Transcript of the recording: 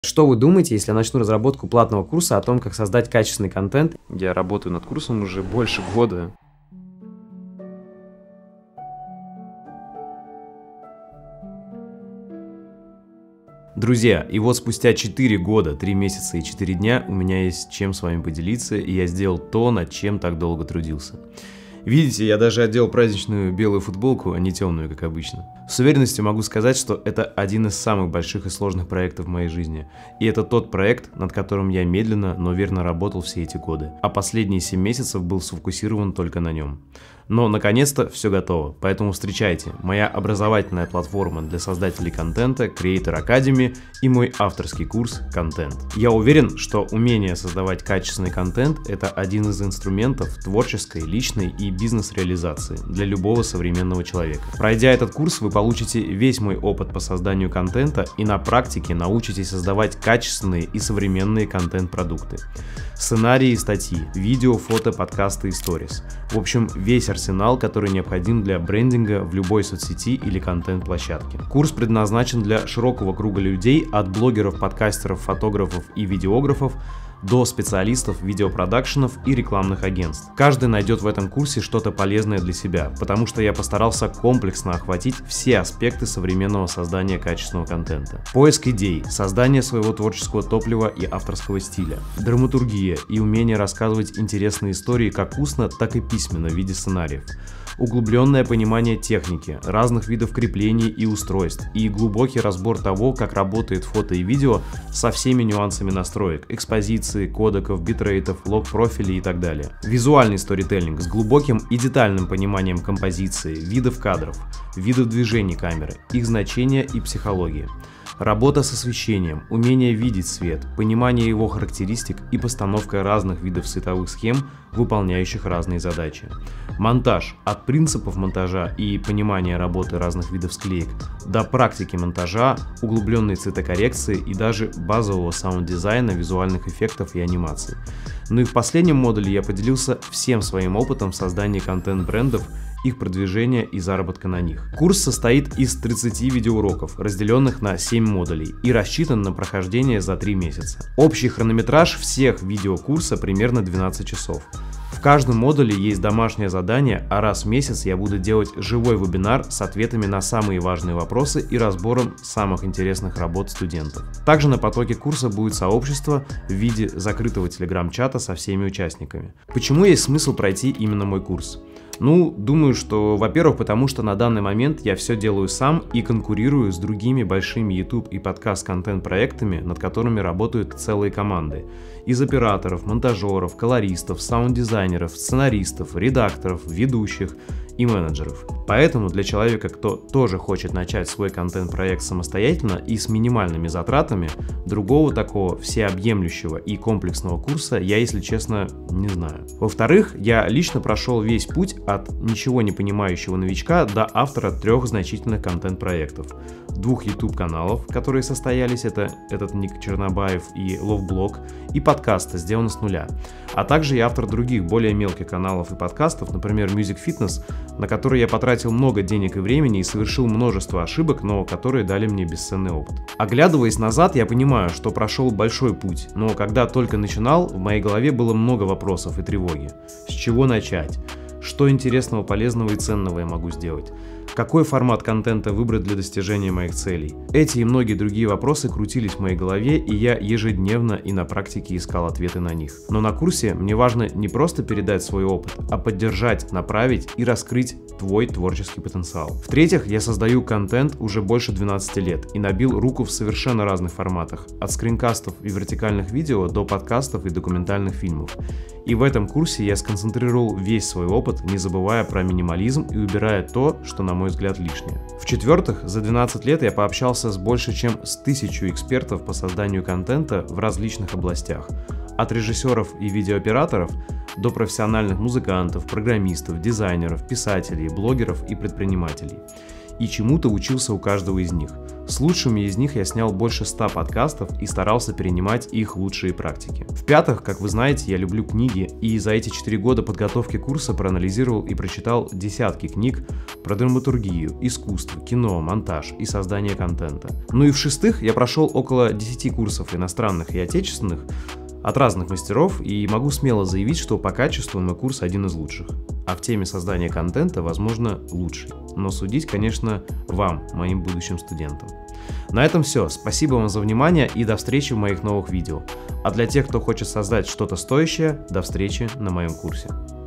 Что вы думаете, если я начну разработку платного курса о том, как создать качественный контент? Я работаю над курсом уже больше года. Друзья, и вот спустя 4 года, 3 месяца и 4 дня у меня есть чем с вами поделиться, и я сделал то, над чем так долго трудился. Видите, я даже одел праздничную белую футболку, а не темную, как обычно. С уверенностью могу сказать, что это один из самых больших и сложных проектов в моей жизни. И это тот проект, над которым я медленно, но верно работал все эти годы. А последние 7 месяцев был сфокусирован только на нем. Но наконец-то все готово, поэтому встречайте, моя образовательная платформа для создателей контента Creator Academy и мой авторский курс «Контент». Я уверен, что умение создавать качественный контент – это один из инструментов творческой, личной и бизнес-реализации для любого современного человека. Пройдя этот курс, вы получите весь мой опыт по созданию контента и на практике научитесь создавать качественные и современные контент-продукты. Сценарии и статьи, видео, фото, подкасты и сторис. В общем, весь арсенал, который необходим для брендинга в любой соцсети или контент-площадке. Курс предназначен для широкого круга людей, от блогеров, подкастеров, фотографов и видеографов до специалистов видеопродакшенов и рекламных агентств. Каждый найдет в этом курсе что-то полезное для себя, потому что я постарался комплексно охватить все аспекты современного создания качественного контента. Поиск идей, создание своего творческого топлива и авторского стиля, драматургия и умение рассказывать интересные истории как устно, так и письменно в виде сценариев. Углубленное понимание техники, разных видов креплений и устройств и глубокий разбор того, как работает фото и видео со всеми нюансами настроек, экспозиции, кодеков, битрейтов, лог-профилей и так далее. Визуальный сторителлинг с глубоким и детальным пониманием композиции, видов кадров, видов движений камеры, их значения и психологии. Работа с освещением, умение видеть свет, понимание его характеристик и постановка разных видов световых схем, выполняющих разные задачи. Монтаж – от принципов монтажа и понимания работы разных видов склеек до практики монтажа, углубленной цветокоррекции и даже базового саунд-дизайна, визуальных эффектов и анимаций. Ну и в последнем модуле я поделился всем своим опытом в создании контент-брендов, их продвижения и заработка на них. Курс состоит из 30 видеоуроков, разделенных на 7 модулей, и рассчитан на прохождение за 3 месяца. Общий хронометраж всех видеокурса примерно 12 часов. В каждом модуле есть домашнее задание, а раз в месяц я буду делать живой вебинар с ответами на самые важные вопросы и разбором самых интересных работ студентов. Также на потоке курса будет сообщество в виде закрытого телеграм-чата со всеми участниками. Почему есть смысл пройти именно мой курс? Ну, думаю, что, во-первых, потому что на данный момент я все делаю сам и конкурирую с другими большими YouTube и подкаст-контент-проектами, над которыми работают целые команды. Из операторов, монтажеров, колористов, саунд-дизайнеров, сценаристов, редакторов, ведущих и менеджеров. Поэтому для человека, кто тоже хочет начать свой контент-проект самостоятельно и с минимальными затратами, другого такого всеобъемлющего и комплексного курса я, если честно, не знаю. Во-вторых, я лично прошел весь путь от ничего не понимающего новичка до автора 3 значительных контент-проектов. 2 YouTube-каналов, которые состоялись, это этот Ник Чернобаев и Ловблог, и подкаста «Сделано с нуля». А также я автор других, более мелких каналов и подкастов, например, Music Fitness, на которые я потратил много денег и времени и совершил множество ошибок, но которые дали мне бесценный опыт. Оглядываясь назад, я понимаю, что прошел большой путь, но когда только начинал, в моей голове было много вопросов и тревоги. С чего начать? Что интересного, полезного и ценного я могу сделать? Какой формат контента выбрать для достижения моих целей? Эти и многие другие вопросы крутились в моей голове, и я ежедневно и на практике искал ответы на них. Но на курсе мне важно не просто передать свой опыт, а поддержать, направить и раскрыть твой творческий потенциал. В-третьих, я создаю контент уже больше 12 лет и набил руку в совершенно разных форматах, от скринкастов и вертикальных видео до подкастов и документальных фильмов. И в этом курсе я сконцентрировал весь свой опыт, не забывая про минимализм и убирая то, что, на мой взгляд, лишнее. В-четвертых, за 12 лет я пообщался с больше чем с 1000 экспертов по созданию контента в различных областях. От режиссеров и видеооператоров до профессиональных музыкантов, программистов, дизайнеров, писателей, блогеров и предпринимателей. И чему-то учился у каждого из них. С лучшими из них я снял больше 100 подкастов и старался перенимать их лучшие практики. В-пятых, как вы знаете, я люблю книги, и за эти 4 года подготовки курса проанализировал и прочитал десятки книг про драматургию, искусство, кино, монтаж и создание контента. Ну и в-шестых, я прошел около 10 курсов иностранных и отечественных от разных мастеров, и могу смело заявить, что по качеству мой курс один из лучших. А в теме создания контента, возможно, лучший. Но судить, конечно, вам, моим будущим студентам. На этом все. Спасибо вам за внимание и до встречи в моих новых видео. А для тех, кто хочет создать что-то стоящее, до встречи на моем курсе.